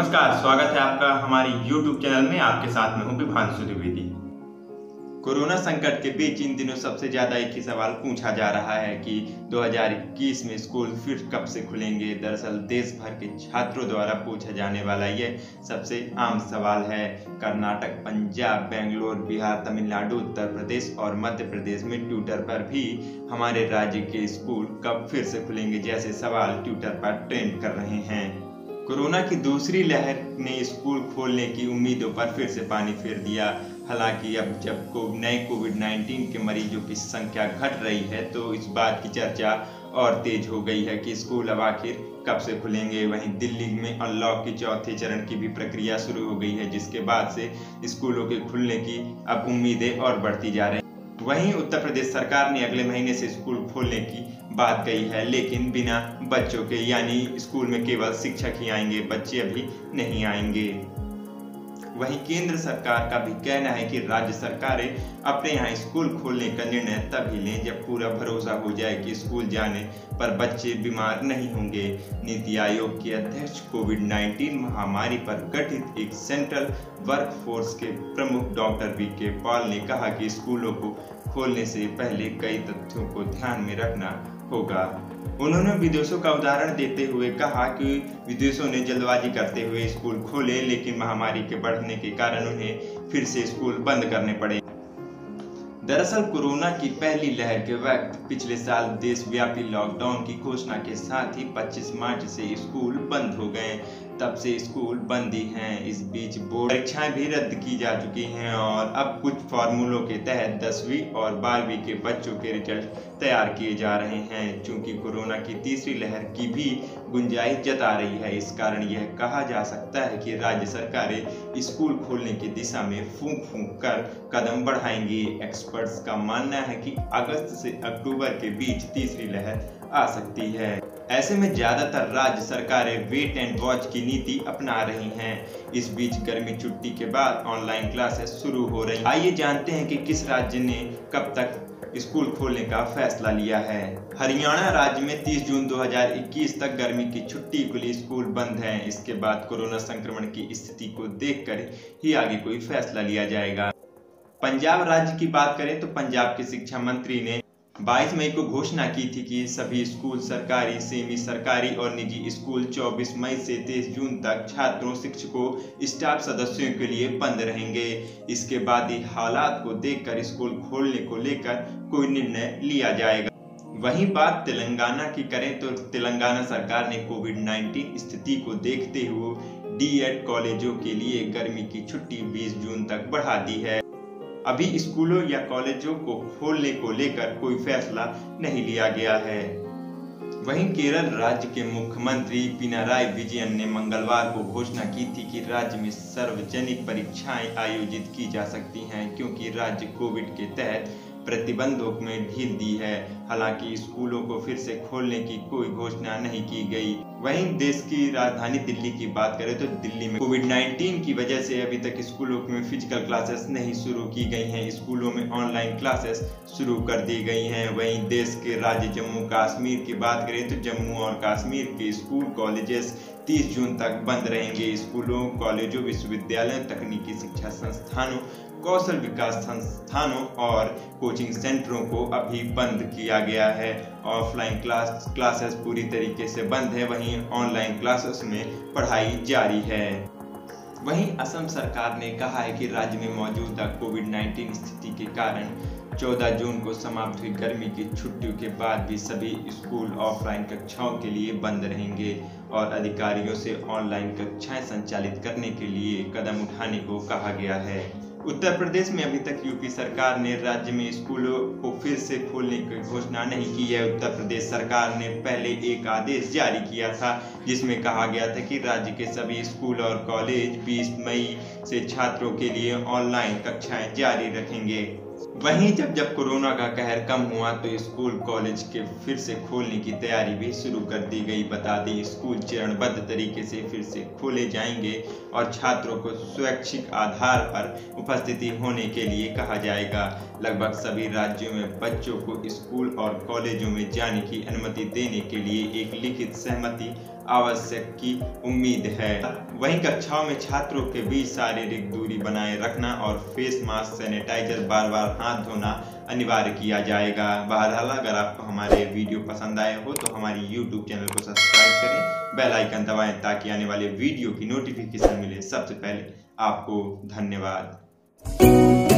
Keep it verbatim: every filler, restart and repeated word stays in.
नमस्कार, स्वागत है आपका हमारे YouTube चैनल में। आपके साथ में हूं विभांशु द्विवेदी। कोरोना संकट के बीच इन दिनों सबसे ज्यादा एक ही सवाल पूछा जा रहा है कि दो हज़ार इक्कीस में स्कूल फिर कब से खुलेंगे। दरअसल देश भर के छात्रों द्वारा पूछा जाने वाला यह सबसे आम सवाल है। कर्नाटक, पंजाब, बेंगलोर, बिहार, तमिलनाडु, उत्तर प्रदेश और मध्य प्रदेश में ट्विटर पर भी हमारे राज्य के स्कूल कब फिर से खुलेंगे जैसे सवाल ट्विटर पर ट्रेंड कर रहे हैं। कोरोना की दूसरी लहर ने स्कूल खोलने की उम्मीदों पर फिर से पानी फेर दिया। हालांकि अब जब को नए कोविड उन्नीस के मरीजों की संख्या घट रही है तो इस बात की चर्चा और तेज हो गई है कि स्कूल अब आखिर कब से खुलेंगे। वहीं दिल्ली में अनलॉक की चौथे चरण की भी प्रक्रिया शुरू हो गई है, जिसके बाद से स्कूलों के खुलने की अब उम्मीदें और बढ़ती जा रही हैं। वहीं उत्तर प्रदेश सरकार ने अगले महीने से स्कूल खोलने की बात कही है, लेकिन बिना बच्चों के, यानी स्कूल में केवल शिक्षक ही आएंगे, बच्चे अभी नहीं आएंगे। वहीं केंद्र सरकार का भी कहना है कि राज्य सरकारें अपने यहाँ स्कूल खोलने का निर्णय तभी लें जब पूरा भरोसा हो जाए कि स्कूल जाने पर बच्चे बीमार नहीं होंगे। नीति आयोग के अध्यक्ष कोविड उन्नीस महामारी पर गठित एक सेंट्रल वर्क फोर्स के प्रमुख डॉक्टर वी के पॉल ने कहा कि स्कूलों को खोलने से पहले कई तथ्यों को ध्यान में रखना होगा। उन्होंने विदेशों का उदाहरण देते हुए कहा कि विदेशों ने जल्दबाजी करते हुए स्कूल खोले, लेकिन महामारी के बढ़ने के कारण उन्हें फिर से स्कूल बंद करने पड़े। दरअसल कोरोना की पहली लहर के वक्त पिछले साल देशव्यापी लॉकडाउन की घोषणा के साथ ही पच्चीस मार्च से स्कूल बंद हो गए। तब से स्कूल बंद ही हैं। इस बीच बोर्ड परीक्षाएं भी रद्द की जा चुकी हैं और अब कुछ फॉर्मूलों के तहत दसवीं और बारहवीं के बच्चों के रिजल्ट तैयार किए जा रहे हैं। चूंकि कोरोना की तीसरी लहर की भी गुंजाइश जता रही है, इस कारण यह कहा जा सकता है कि राज्य सरकारें स्कूल खोलने की दिशा में फूंक फूंक कर कदम बढ़ाएंगी। एक्सपर्ट्स का मानना है कि अगस्त से अक्टूबर के बीच तीसरी लहर आ सकती है। ऐसे में ज्यादातर राज्य सरकारें वेट एंड वॉच की नीति अपना रही हैं। इस बीच गर्मी छुट्टी के बाद ऑनलाइन क्लासेस शुरू हो रही हैं। आइए जानते हैं कि किस राज्य ने कब तक स्कूल खोलने का फैसला लिया है। हरियाणा राज्य में तीस जून दो हज़ार इक्कीस तक गर्मी की छुट्टी के लिए स्कूल बंद हैं। इसके बाद कोरोना संक्रमण की स्थिति को देखकर ही आगे कोई फैसला लिया जाएगा। पंजाब राज्य की बात करें तो पंजाब के शिक्षा मंत्री ने बाईस मई को घोषणा की थी कि सभी स्कूल, सरकारी, सेमी सरकारी और निजी स्कूल चौबीस मई से तेईस जून तक छात्रों, शिक्षकों, स्टाफ सदस्यों के लिए बंद रहेंगे। इसके बाद ही हालात को देखकर स्कूल खोलने को लेकर कोई निर्णय लिया जाएगा। वहीं बात तेलंगाना की करें तो तेलंगाना सरकार ने कोविड उन्नीस स्थिति को देखते हुए डी एड कॉलेजों के लिए गर्मी की छुट्टी बीस जून तक बढ़ा दी है। अभी स्कूलों या कॉलेजों को खोलने को लेकर कोई फैसला नहीं लिया गया है। वहीं केरल राज्य के मुख्यमंत्री पिनाराई विजयन ने मंगलवार को घोषणा की थी कि राज्य में सार्वजनिक परीक्षाएं आयोजित की जा सकती हैं, क्योंकि राज्य कोविड के तहत प्रतिबंधों में ढील दी है। हालांकि स्कूलों को फिर से खोलने की कोई घोषणा नहीं की गई। वहीं देश की राजधानी दिल्ली की बात करें तो दिल्ली में कोविड उन्नीस की वजह से अभी तक स्कूलों में फिजिकल क्लासेस नहीं शुरू की गई हैं। स्कूलों में ऑनलाइन क्लासेस शुरू कर दी गई हैं। वहीं देश के राज्य जम्मू कश्मीर की बात करें तो जम्मू और कश्मीर के स्कूल कॉलेजेस तीस जून तक बंद रहेंगे। स्कूलों, कॉलेजों, विश्वविद्यालयों, तकनीकी शिक्षा संस्थानों, कौशल विकास संस्थानों और कोचिंग सेंटरों को अभी बंद किया गया है। ऑफलाइन क्लास क्लासेस पूरी तरीके से बंद है, वहीं ऑनलाइन क्लासेस में पढ़ाई जारी है। वहीं असम सरकार ने कहा है कि राज्य में मौजूदा कोविड उन्नीस स्थिति के कारण चौदह जून को समाप्त हुई गर्मी की छुट्टियों के बाद भी सभी स्कूल ऑफलाइन कक्षाओं के लिए बंद रहेंगे और अधिकारियों से ऑनलाइन कक्षाएं संचालित करने के लिए कदम उठाने को कहा गया है। उत्तर प्रदेश में अभी तक यूपी सरकार ने राज्य में स्कूलों को फिर से खोलने की घोषणा नहीं की है। उत्तर प्रदेश सरकार ने पहले एक आदेश जारी किया था जिसमें कहा गया था कि राज्य के सभी स्कूल और कॉलेज बीस मई से छात्रों के लिए ऑनलाइन कक्षाएं जारी रखेंगे। वहीं जब जब कोरोना का कहर कम हुआ तो स्कूल कॉलेज के फिर से खोलने की तैयारी भी शुरू कर दी गई। बता दें, स्कूल चरणबद्ध तरीके से फिर से खोले जाएंगे और छात्रों को स्वैच्छिक आधार पर उपस्थिति होने के लिए कहा जाएगा। लगभग सभी राज्यों में बच्चों को स्कूल और कॉलेजों में जाने की अनुमति देने के लिए एक लिखित सहमति आवश्यक की उम्मीद है। वहीं कक्षाओं में छात्रों के बीच शारीरिक दूरी बनाए रखना और फेस मास्क, सैनिटाइजर, बार बार हाथ धोना अनिवार्य किया जाएगा। बहरहाल, अगर आपको हमारे वीडियो पसंद आए हो तो हमारी यूट्यूब चैनल को सब्सक्राइब करें, बेल आइकन दबाएं ताकि आने वाले वीडियो की नोटिफिकेशन मिले सबसे पहले आपको। धन्यवाद।